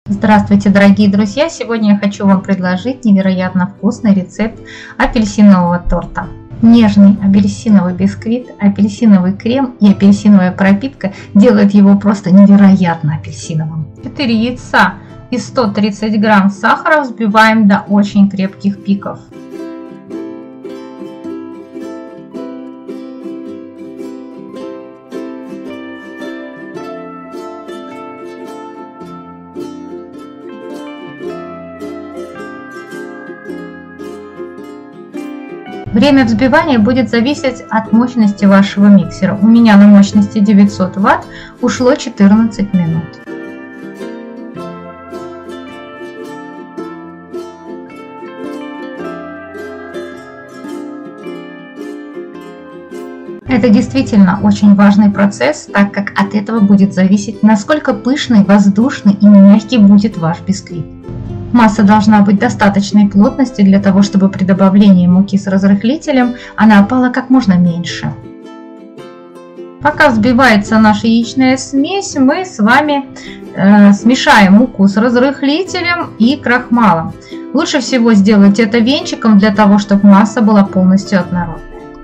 Здравствуйте, дорогие друзья! Сегодня я хочу вам предложить невероятно вкусный рецепт апельсинового торта. Нежный апельсиновый бисквит, апельсиновый крем и апельсиновая пропитка делают его просто невероятно апельсиновым. 4 яйца и 130 грамм сахара взбиваем до очень крепких пиков. Время взбивания будет зависеть от мощности вашего миксера. У меня на мощности 900 Вт ушло 14 минут. Это действительно очень важный процесс, так как от этого будет зависеть, насколько пышный, воздушный и мягкий будет ваш бисквит. Масса должна быть достаточной плотности для того, чтобы при добавлении муки с разрыхлителем она опала как можно меньше. Пока взбивается наша яичная смесь, мы с вами смешаем муку с разрыхлителем и крахмалом. Лучше всего сделать это венчиком для того, чтобы масса была полностью однородной.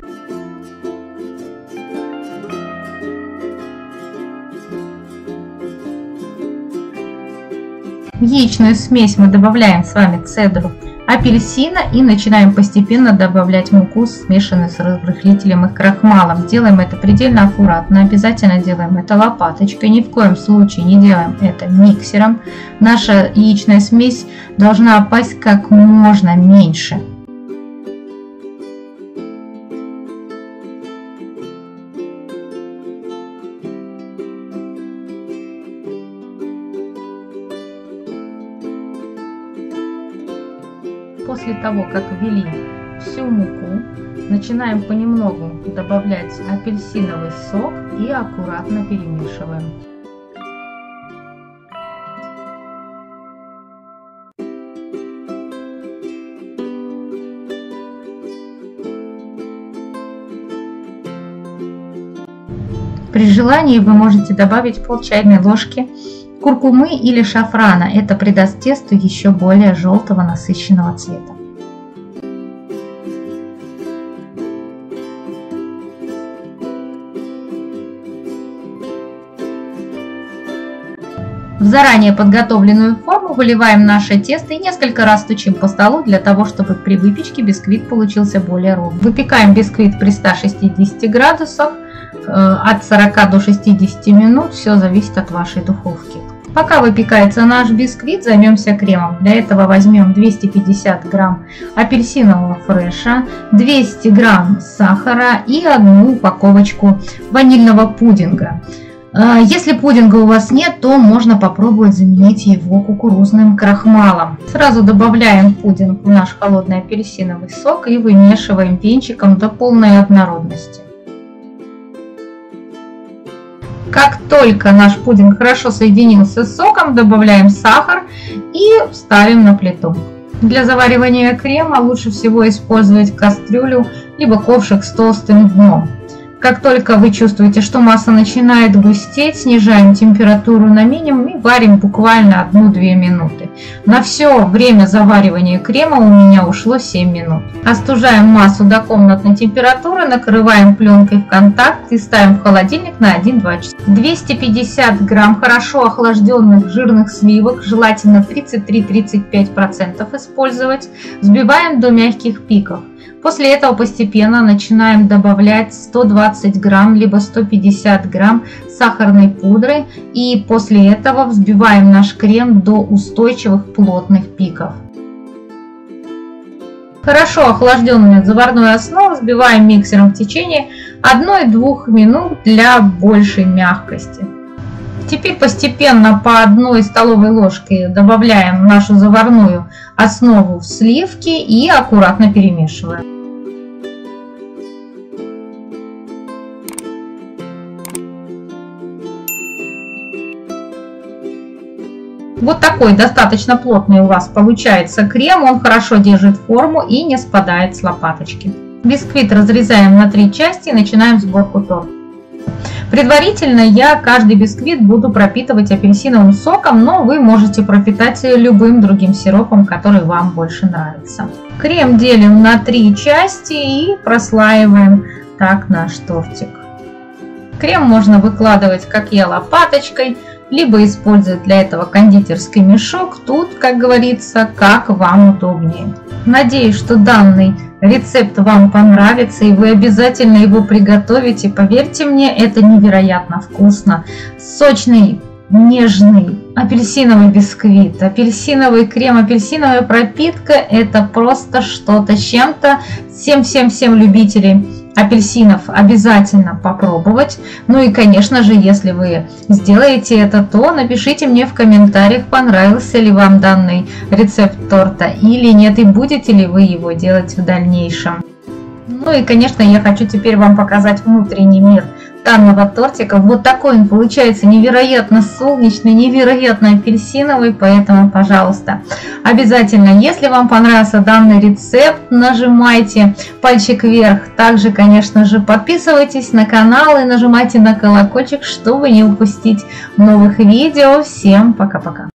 В яичную смесь мы добавляем с вами цедру апельсина и начинаем постепенно добавлять муку, смешанную с разрыхлителем и крахмалом. Делаем это предельно аккуратно, обязательно делаем это лопаточкой, ни в коем случае не делаем это миксером. Наша яичная смесь должна опасть как можно меньше. После того, как ввели всю муку, начинаем понемногу добавлять апельсиновый сок и аккуратно перемешиваем. При желании вы можете добавить пол чайной ложки куркумы или шафрана. Это придаст тесту еще более желтого насыщенного цвета. В заранее подготовленную форму выливаем наше тесто и несколько раз стучим по столу для того, чтобы при выпечке бисквит получился более ровным. Выпекаем бисквит при 160 градусах от 40 до 60 минут. Все зависит от вашей духовки. Пока выпекается наш бисквит, займемся кремом. Для этого возьмем 250 грамм апельсинового фреша, 200 грамм сахара и одну упаковочку ванильного пудинга. Если пудинга у вас нет, то можно попробовать заменить его кукурузным крахмалом. Сразу добавляем пудинг в наш холодный апельсиновый сок и вымешиваем венчиком до полной однородности. Как только наш пудинг хорошо соединился с соком, добавляем сахар и ставим на плиту. Для заваривания крема лучше всего использовать кастрюлю либо ковшик с толстым дном. Как только вы чувствуете, что масса начинает густеть, снижаем температуру на минимум и варим буквально 1-2 минуты. На все время заваривания крема у меня ушло 7 минут. Остужаем массу до комнатной температуры, накрываем пленкой в контакт и ставим в холодильник на 1-2 часа. 250 грамм хорошо охлажденных жирных сливок, желательно 33-35% использовать, взбиваем до мягких пиков. После этого постепенно начинаем добавлять 120 грамм либо 150 грамм сахарной пудры и после этого взбиваем наш крем до устойчивых плотных пиков. Хорошо охлажденную заварную основу взбиваем миксером в течение 1-2 минут для большей мягкости. Теперь постепенно по 1 столовой ложке добавляем нашу заварную основу в сливки и аккуратно перемешиваем. Вот такой достаточно плотный у вас получается крем, он хорошо держит форму и не спадает с лопаточки. Бисквит разрезаем на 3 части и начинаем сборку торта. Предварительно я каждый бисквит буду пропитывать апельсиновым соком, но вы можете пропитать любым другим сиропом, который вам больше нравится. Крем делим на 3 части и прослаиваем так наш тортик. Крем можно выкладывать, как я, лопаточкой, либо использовать для этого кондитерский мешок. Тут, как говорится, как вам удобнее. Надеюсь, что данный рецепт вам понравится и вы обязательно его приготовите. Поверьте мне, это невероятно вкусно. Сочный, нежный апельсиновый бисквит, апельсиновый крем, апельсиновая пропитка – это просто что-то с чем-то. Всем любителей апельсинов обязательно попробовать. Ну и, конечно же, если вы сделаете это, то напишите мне в комментариях, понравился ли вам данный рецепт торта или нет, и будете ли вы его делать в дальнейшем. Ну и, конечно, я хочу теперь вам показать внутренний мир данного тортика. Вот такой он получается, невероятно солнечный, невероятно апельсиновый, поэтому, пожалуйста, обязательно, если вам понравился данный рецепт, нажимайте пальчик вверх. Также, конечно же, подписывайтесь на канал и нажимайте на колокольчик, чтобы не упустить новых видео. Всем пока-пока!